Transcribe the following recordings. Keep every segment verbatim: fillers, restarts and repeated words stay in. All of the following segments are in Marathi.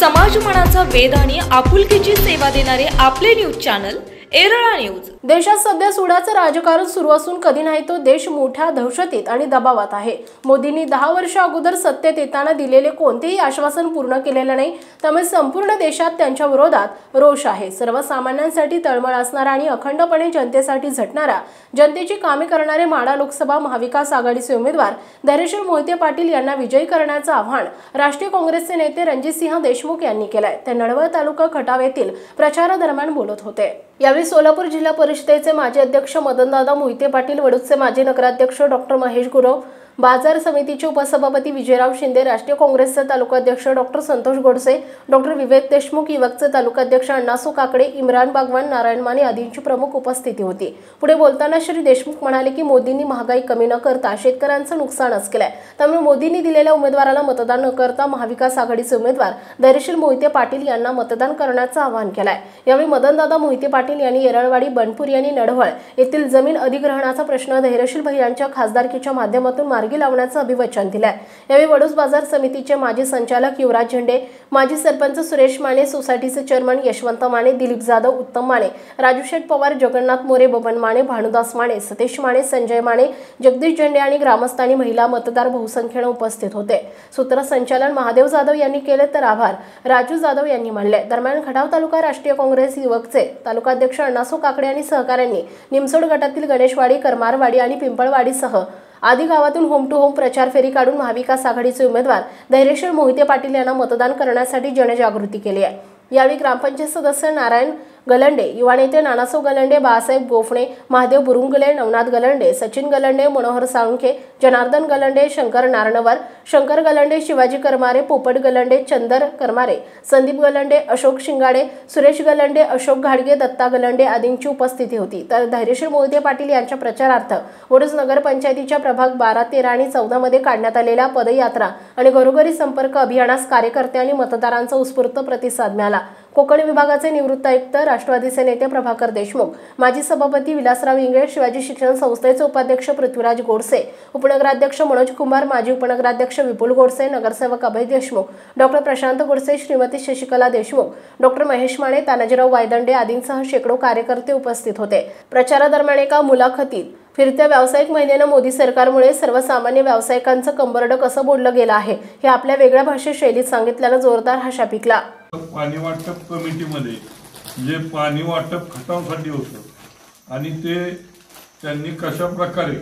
समाज मनाचा वेध आणि आपुलकीची सेवा देणारे आपले न्यूज चॅनल एरळा न्यूज। देशात सध्या सुडाचं राजकारण सुरू असून कधी नाही तो देश मोठ्या दहशतीत आणि दबावात आहे। मोदींनी दहा वर्ष अगोदर सत्तेत येताना दिलेले कोणतेही आश्वासन पूर्ण केलेले नाही, त्यामुळे संपूर्ण देशात त्यांच्या विरोधात रोष आहे। सर्वसामान्यांसाठी तळमळ असणारा आणि अखंडपणे जनतेसाठी झटणारा, जनतेची कामे करणारे माढा लोकसभा महाविकास आघाडीचे उमेदवार धैर्यशील मोहिते पाटील यांना विजयी करण्याचे आवाहन राष्ट्रीय काँग्रेसचे नेते रणजितसिंह देशमुख यांनी केले। ते नळवळ तालुका खटाव येथील प्रचारादरम्यान बोलत होते। यावेळी सोलापूर जिल्हा परिषदेचे माजी अध्यक्ष मदनदादा मोहिते पाटील, वडूजचे माजी नगराध्यक्ष डॉक्टर महेश गुरव, बाजार समितीचे उपसभापती विजयराव शिंदे, राष्ट्रीय काँग्रेसचे तालुकाध्यक्ष डॉक्टर संतोष गोडसे, डॉक्टर विवेक देशमुख, युवकचे तालुकाध्यक्ष अण्णासू काकडे, इम्रान बागवान, नारायण माने आदींची प्रमुख उपस्थिती होती। पुढे बोलताना श्री देशमुख म्हणाले की मोदींनी महागाई कमी न करता शेतकऱ्यांचं नुकसानच केलंय, त्यामुळे मोदींनी दिलेल्या उमेदवाराला मतदान न करता महाविकास आघाडीचे उमेदवार धैर्यशील मोहिते पाटील यांना मतदान करण्याचं आवाहन केलंय। यावेळी मदनदादा मोहिते पाटील यांनी येरळवाडी, बनपूर यांनी नडवळ येथील जमीन अधिग्रहणाचा प्रश्न धैर्यशील भैयांच्या खासदारकीच्या माध्यमातून मार्गी लावण्याचं अभिवचन दिलंय। यावेळी वडूज बाजार समितीचे माजी संचालक युवराज झेंडे, माजी सरपंच सुरेश माने, सोसायटीचे चेअरमन यशवंत माने, दिलीप जाधव, उत्तम माने, राजूशेठ पवार, जगन्नाथ मोरे, बबन माने, भानुदास माने, सतीश माने, संजय माने, जगदीश झेंडे आणि ग्रामस्थांनी महिला मतदार बहुसंख्येने उपस्थित होते। सूत्रसंचालन महादेव जाधव यांनी केले तर आभार राजू जाधव यांनी मानले। दरम्यान खटाव तालुका राष्ट्रीय काँग्रेस युवकचे तालुकाध्यक्ष अण्णासू काकडे आणि सहकाऱ्यांनी निमसोड गटातील गणेशवाडी, करमारवाडी आणि पिंपळवाडीसह आदी गावातून होम टू होम प्रचार फेरी काढून महाविकास आघाडीचे उमेदवार धैर्यशील मोहिते पाटील यांना मतदान करण्यासाठी जनजागृती केली आहे। यावेळी ग्रामपंचायत सदस्य नारायण गलंडे, युवा नेते नानासो गलंडे, बाळासाहेब गोफणे, महादेव बुरुंगले, नवनाथ गलंडे, सचिन गलंडे, मनोहर साळुंखे, जनार्दन गलंडे, शंकर नारणवर, शंकर गलंडे, शिवाजी करमारे, पोपट गलंडे, चंदर करमारे, संदीप गलंडे, अशोक शिंगाडे, सुरेश गलंडे, अशोक घाडगे, दत्ता गलंडे आदींची उपस्थिती होती। तर धैर्यशील मोहिते पाटील यांच्या प्रचारार्थ वडूज नगरपंचायतीच्या प्रभाग बारा, तेरा आणि चौदा मध्ये काढण्यात आलेल्या पदयात्रा आणि घरोघरी संपर्क अभियानास कार्यकर्ते आणि मतदारांचा उत्स्फूर्त प्रतिसाद मिळाला। कोकण विभागाचे निवृत्त आयुक्त, राष्ट्रवादीचे नेते प्रभाकर देशमुख, माजी सभापती विलासराव इंगळे, शिवाजी शिक्षण संस्थेचे उपाध्यक्ष पृथ्वीराज गोडसे, उपनगराध्यक्ष मनोज कुमार, माजी उपनगराध्यक्ष विपुल गोडसे, नगरसेवक अभय देशमुख, डॉक्टर प्रशांत गोडसे, श्रीमती शशिकला देशमुख, डॉक्टर महेश माने, तानाजीराव वायदंडे आदींसह शेकडो कार्यकर्ते उपस्थित होते। प्रचारादरम्यान एका मुलाखतीत फिरत्या व्यावसायिक महिनेने मोदी सरकारमुळे सर्वसामान्य व्यावसायिकांचं कंबरड कसं बोललं गेलं आहे हे आपल्या वेगळ्या भाषेत शैलीत सांगितल्यानं जोरदार हशा पिकला। पाणी वाटप कमिटीमध्ये जे पाणी वाटप खटावसाठी होतं आणि ते त्यांनी कशा प्रकारे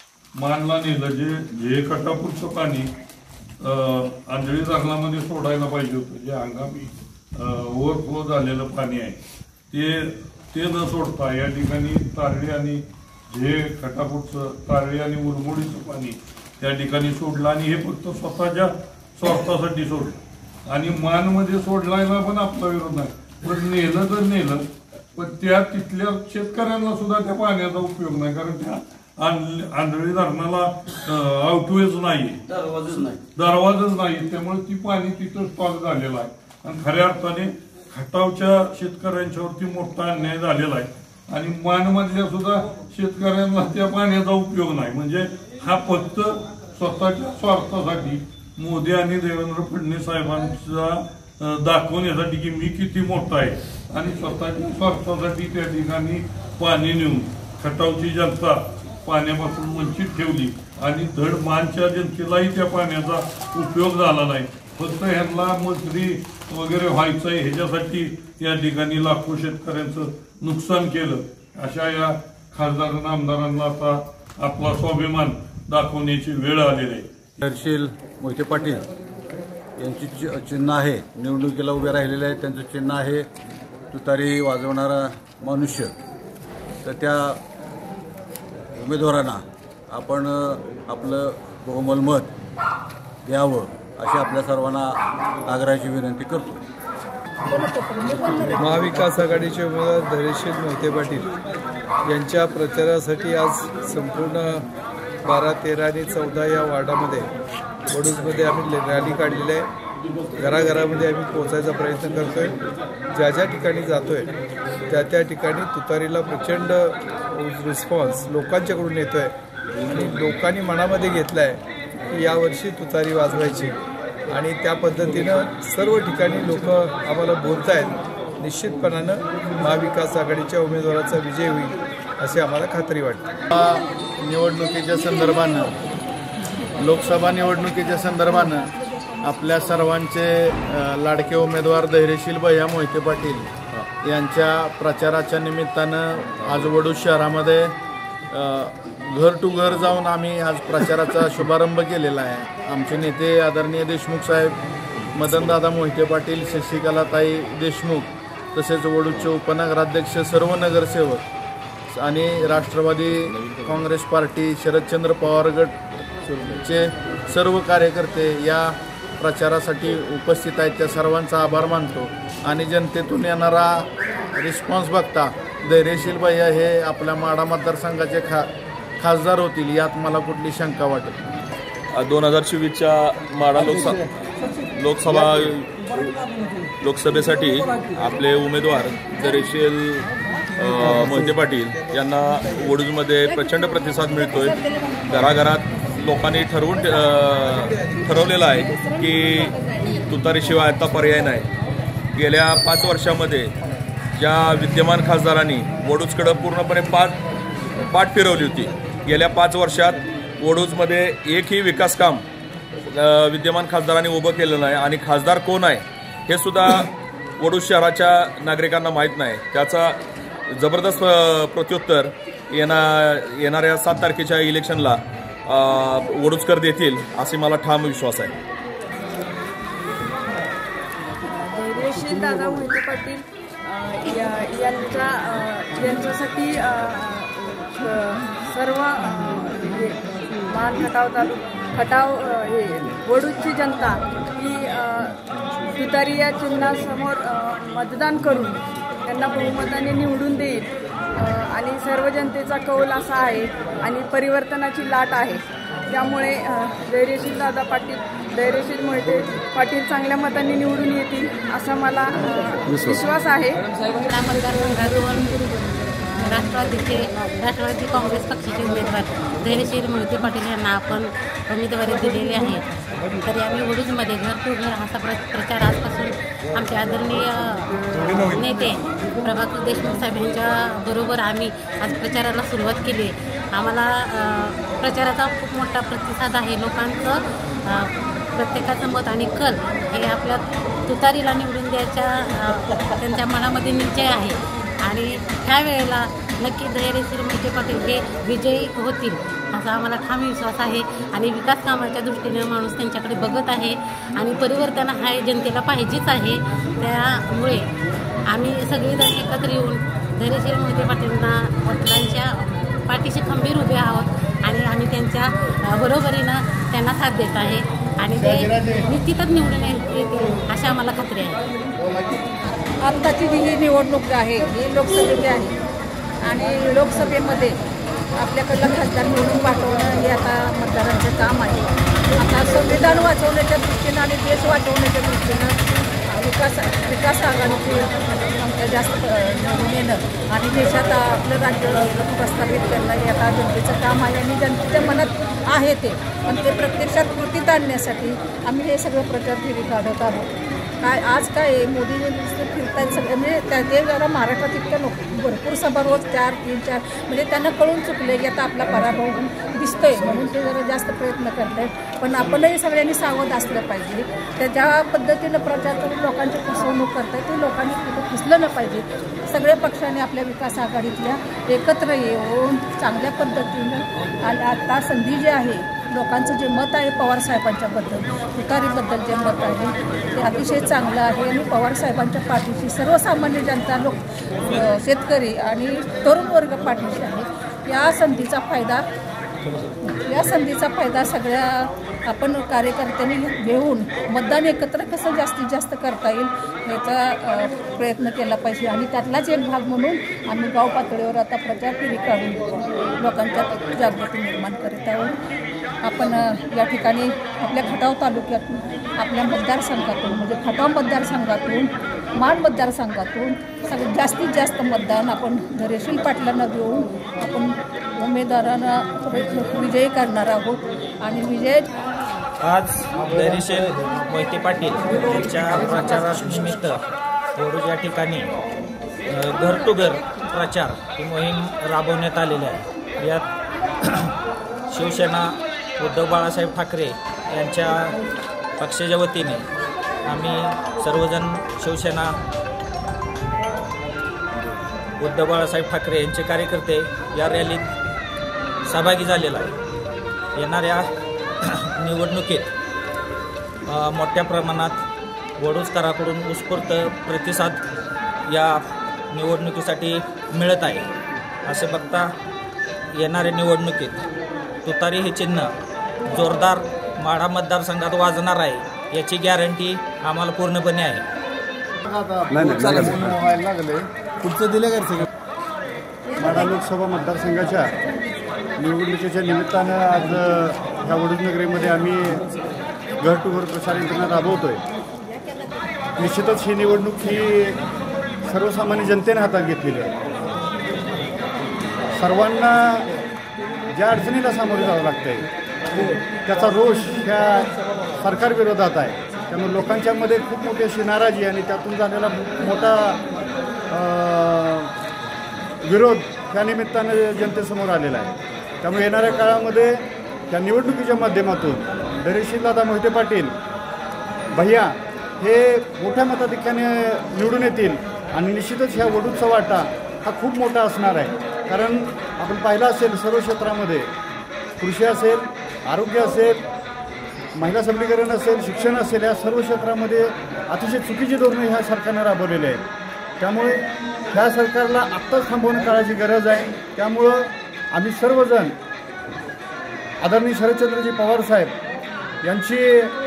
मानला नेलं, जे जे खटापूरचं पाणी आंधळी धरणामध्ये सोडायला पाहिजे होतं, जे हंगामी ओव्हरफ्लो झालेलं पाणी आहे ते ते न सोडता या ठिकाणी तारळी आणि जे खटापूरचं तारळी आणि मुरमुडीचं पाणी त्या ठिकाणी सोडलं आणि हे फक्त स्वतःच्या स्वार्थासाठी सोडलं आणि मानमध्ये सोडलायला पण आपला विरोध नाही, पण नेलं तर नेलं, पण त्या तिथल्या शेतकऱ्यांना सुद्धा त्या पाण्याचा उपयोग नाही, कारण त्या आंधळी धरणाला आउटवेज नाही, दरवाजच नाही दरवाजच नाही त्यामुळे ती पाणी तिथं स्टॉक झालेलं आहे आणि खऱ्या अर्थाने खटावच्या शेतकऱ्यांच्यावरती मोठा अन्याय झालेला आहे आणि मानमधल्या सुद्धा शेतकऱ्यांना त्या पाण्याचा उपयोग नाही। म्हणजे हा फक्त स्वतःच्या स्वार्थासाठी मोदी आणि देवेंद्र फडणवीस साहेबांचा दाखवण्यासाठी की मी किती मोठा आहे आणि स्वतःच्या स्वार्थासाठी त्या ठिकाणी पाणी नेऊन खटावची जनता पाण्यापासून वंचित ठेवली आणि धड मानच्या जनतेलाही त्या पाण्याचा उपयोग झाला नाही, फक्त ह्यांना मंत्री वगैरे व्हायचं आहे ह्याच्यासाठी या ठिकाणी लाखो शेतकऱ्यांचं नुकसान केलं। अशा या खासदारांना आमदारांना आता आपला स्वाभिमान दाखवण्याची वेळ आलेली आहे। धैर्यशील मोहिते पाटील यांची चिन्ह आहे, निवडणुकीला उभे राहिलेले आहेत, त्यांचं चिन्ह आहे तुतारी वाजवणारा मनुष्य। तर त्या उमेदवारांना आपण आपलं बहुमल मत द्यावं अशी आपल्या सर्वांना आग्रहाची विनंती करतो। महाविकास आघाडीचे उमेदवार धैर्यशील मोहिते पाटील यांच्या प्रचारासाठी आज संपूर्ण बारा, तेरा आणि चौदा या वार्डामध्ये वडूजमध्ये आम्ही रॅली काढलेली आहे। घराघरामध्ये आम्ही पोहोचायचा प्रयत्न करतोय, ज्या ज्या ठिकाणी जातोय त्या त्या ठिकाणी तुतारीला प्रचंड रिस्पॉन्स लोकांच्याकडून येतोय आणि लोकांनी मनामध्ये घेतलाय की यावर्षी तुतारी वाजवायची। आणि त्या पद्धतीनं सर्व ठिकाणी लोक आम्हाला बोलत आहेत. निश्चितपणानं महाविकास आघाडीच्या उमेदवाराचा विजय होईल अशी आम्हाला खात्री वाटते. निवडणुकीच्या संदर्भानं लोकसभा निवडणुकीच्या संदर्भानं आपल्या सर्वांचे लाडके उमेदवार धैर्यशील भैया मोहिते पाटील यांच्या प्रचाराच्या निमित्तानं आज वडूज शहरामध्ये घर टू घर जाऊन आम्ही आज प्रचाराचा शुभारंभ केलेला आहे. आमचे नेते आदरणीय देशमुख साहेब, मदनदादा मोहिते पाटील, शशिकलाताई देशमुख, तसेच वडूजचे उपनगराध्यक्ष, सर्व नगरसेवक आणि राष्ट्रवादी काँग्रेस पार्टी, शरदचंद्र पवार गटचे सर्व कार्यकर्ते या प्रचारासाठी उपस्थित आहेत. त्या सर्वांचा आभार मानतो आणि जनतेतून येणारा रिस्पॉन्स बघता धैर्यशील भैया हे आपल्या माढा मतदारसंघाचे खा खासदार होतील यात मला कुठली शंका वाटत नाही. दोन हजार चोवीसच्या माढा लोकसभा लोकसभा लोकसभेसाठी आपले उमेदवार धैर्यशील मोहिते पाटील यांना वडूजमध्ये प्रचंड प्रतिसाद मिळतोय. घराघरात लोकांनी ठरवून ठरवलेलं आहे की तुतारीशिवाय आता पर्याय नाही. गेल्या पाच वर्षामध्ये ज्या विद्यमान खासदारांनी वडूजकडं पूर्णपणे पाठ पाठ फिरवली होती, गेल्या पाच वर्षात वडूजमध्ये एकही विकास काम विद्यमान खासदारांनी उभं केलं नाही आणि खासदार कोण आहे हे सुद्धा वडूज शहराच्या नागरिकांना माहीत नाही. त्याचा जबरदस्त प्रत्युत्तर येणा येणाऱ्या सात तारखेच्या इलेक्शनला वडूजकर देतील असे मला ठाम विश्वास आहे. धैर्यशील दादा मोहिते पाटील यांच्या यांच्यासाठी सर्व मान खटाव तालुका खटाव हे वडूजची जनता ही तुतारी या चिन्हासमोर मतदान करून त्यांना बहुमताने निवडून देईल आणि सर्व जनतेचा कौल असा आहे आणि परिवर्तनाची लाट आहे. त्यामुळे धैर्यशील दादा पाटील धैर्यशील मोहिते पाटील चांगल्या मतांनी निवडून येतील असा मला विश्वास आहे. राष्ट्रवादीचे राष्ट्रवादी काँग्रेस पक्षाचे उमेदवार धैर्यशील मोहिते पाटील यांना आपण उमेदवारी दिलेली आहे. तरी आम्ही वडूजमध्ये घर टू घर असा प्र प्रचार आजपासून आमचे आदरणीय नेते प्रभाकर देशमुख साहेब यांच्या बरोबर आम्ही आज प्रचाराला सुरुवात केली. आम्हाला प्रचाराचा खूप मोठा प्रतिसाद आहे. लोकांचं प्रत्येकाचं मत आणि कल हे आपल्या तुतारीला निवडून द्यायच्या त्यांच्या मनामध्ये निश्चय आहे आणि ह्या वेळेला नक्की धैर्यशील मोहिते पाटील हे विजयी होतील असा आम्हाला ठाम विश्वास आहे. आणि विकास कामाच्या दृष्टीने माणूस त्यांच्याकडे बघत आहे आणि परिवर्तन हा जनतेला पाहिजेच आहे. त्यामुळे आम्ही सगळेजण एकत्र येऊन धैर्यशील मोहिते पाटीलांना पाटलांच्या पाठीशी खंबीर उभे आहोत आणि आम्ही त्यांच्या बरोबरीनं त्यांना साथ देत आहे आणि ते निश्चितच निवडून येतील अशी आम्हाला खात्री आहे. आत्ताची जी ही निवडणूक आहे ही लोकसभेची आहे आणि लोकसभेमध्ये आपल्याकडलं खासदार निवडून पाठवणं हे आता मतदारांचं काम आहे. आता संविधान वाचवण्याच्या दृष्टीनं आणि देश वाचवण्याच्या दृष्टीनं विकास विकास आघाडीची आमच्या जास्त निवडून येणं आणि देशात आपलं राज्य प्रस्थापित करणं हे आता जनतेचं काम आहे आणि जनतेच्या मनात आहे ते, पण ते प्रत्यक्षात कृतीत आणण्यासाठी आम्ही हे सगळं प्रचार फेरी काढत आहोत. काय आज काय आहे मोदीने नुसतं फिरतायत सगळे म्हणजे त्या ते जरा महाराष्ट्रात इतक्या लोक भरपूर सभा रोज चार तीन चार म्हणजे त्यांना कळून चुकले की आता आपला पराभव दिसतोय म्हणून ते जरा जास्त प्रयत्न करत आहेत. पण आपणही सगळ्यांनी सावध असलं पाहिजे. त्या ज्या पद्धतीनं प्रचार करून लोकांची फसवणूक करतायत ते लोकांनी कुठं फसलं न पाहिजे. सगळे पक्षाने आपल्या विकास आघाडीतल्या एकत्र येऊन चांगल्या पद्धतीनं आणि आता संधी जी आहे लोकांचं जे मत आहे पवारसाहेबांच्याबद्दल तुतारीबद्दल जे मत आहे ते अतिशय चांगलं आहे आणि पवारसाहेबांच्या पाठीशी सर्वसामान्य जनता लोक शेतकरी आणि तरुण वर्ग पाठीशी आहे. या संधीचा फायदा या संधीचा फायदा सगळ्या आपण कार्यकर्त्यांनी घेऊन मतदान एकत्र कसं जास्तीत जास्त करता येईल याचा प्रयत्न केला पाहिजे आणि त्यातलाच एक भाग म्हणून आम्ही गाव पातळीवर आता प्रचार फेरी काढून लोकांच्यात जागृती निर्माण करीत आहोत. आपण या ठिकाणी आपल्या खटाव तालुक्यातून आपल्या मतदारसंघातून म्हणजे खटाव मतदारसंघातून माण मतदारसंघातून सगळ्यात जास्तीत जास्त मतदान आपण धैर्यशील पाटलांना देऊन आपण उमेदवारांना विजयी करणार आहोत आणि विजय आज धैर्यशील मोहिते पाटील यांच्या प्रचारानिमित्त वडूज या ठिकाणी घर टू घर प्रचार ही मोहीम राबवण्यात आलेली आहे। यात शिवसेना उद्धव बाळासाहेब ठाकरे यांच्या पक्षाच्या वतीने आम्ही सर्वजण शिवसेना उद्धव बाळासाहेब ठाकरे यांचे कार्यकर्ते या रॅलीत सहभागी झालेला आहे। येणाऱ्या निवडणुकीत मोठ्या प्रमाणात वडूजकरांकडून उत्स्फूर्त प्रतिसाद या निवडणुकीसाठी मिळत आहे। असे बघता येणाऱ्या निवडणुकीत तुतारी हे चिन्ह जोरदार माढा मतदारसंघात वाजणार आहे याची गॅरंटी आम्हाला पूर्णपणे आहे। पुढचं दिलं का माढा लोकसभा मतदारसंघाच्या निवडणुकीच्या निमित्तानं आज ह्या वडूजनगरीमध्ये आम्ही घर टू घर प्रचार यंत्रणा राबवतोय। निश्चितच ही निवडणूक ही सर्वसामान्य जनतेने हातात घेतलेली आहे। सर्वांना ज्या अडचणीला सामोरे जावं लागतंय त्याचा रोष ह्या सरकारविरोधात आहे। त्यामुळे लोकांच्यामध्ये खूप मोठी अशी नाराजी आणि त्यातून झालेला मोठा विरोध त्या निमित्तानं जनतेसमोर आलेला आहे। त्यामुळे येणाऱ्या काळामध्ये त्या निवडणुकीच्या माध्यमातून धैर्यशील दादा मोहिते पाटील भैया हे मोठ्या मताधिक्याने निवडून येतील आणि निश्चितच ह्या वडूजचा वाटा हा खूप मोठा असणार आहे। कारण आपण पाहिलं असेल सर्व क्षेत्रामध्ये कृषी असेल, आरोग्य असेल, महिला सबलीकरण असेल, शिक्षण असेल, या सर्व क्षेत्रामध्ये अतिशय चुकीची धोरणे ह्या सरकारनं राबवलेली आहेत। त्यामुळे ह्या सरकारला आत्ताच थांबवणं काळाची गरज आहे। त्यामुळं आम्ही सर्वजण आदरणीय शरदचंद्रजी पवार साहेब यांची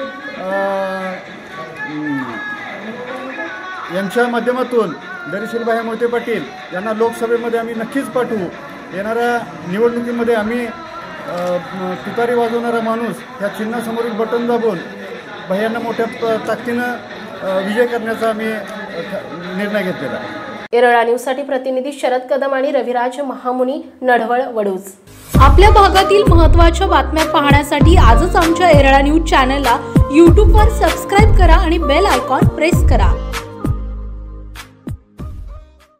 यांच्या माध्यमातून धैर्यशील भाई मोहिते पाटील यांना लोकसभेमध्ये आम्ही नक्कीच पाठवू। येणाऱ्या निवडणुकीमध्ये आम्ही तुतारी वाजवणारा माणूस ह्या चिन्हासमोरील बटन दाबून भैयांना मोठ्या ताकदीनं विजय करण्याचा आम्ही निर्णय घेतलेला आहे। एरळा न्यूजसाठी प्रतिनिधी शरद कदम आणि रविराज महामुनी, नढवळ, वडूज। आपल्या भागातील महत्त्वाच्या बातम्या पाहण्यासाठी आजच आमच्या एरळा न्यूज चॅनलला यूट्यूबवर सबस्क्राईब करा आणि बेल आयकॉन प्रेस करा।